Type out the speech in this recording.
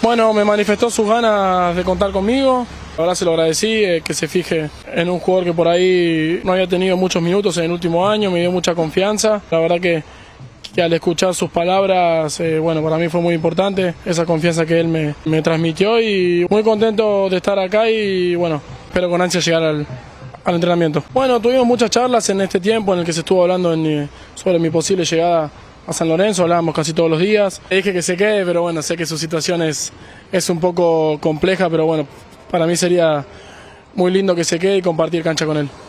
Bueno, me manifestó sus ganas de contar conmigo. Ahora se lo agradecí, que se fije en un jugador que por ahí no había tenido muchos minutos en el último año, me dio mucha confianza. La verdad que al escuchar sus palabras, bueno, para mí fue muy importante esa confianza que él me transmitió y muy contento de estar acá y bueno, espero con ansia llegar al entrenamiento. Bueno, tuvimos muchas charlas en este tiempo en el que se estuvo hablando sobre mi posible llegada a San Lorenzo, hablábamos casi todos los días. Le dije que se quede, pero bueno, sé que su situación es un poco compleja, pero bueno, para mí sería muy lindo que se quede y compartir cancha con él.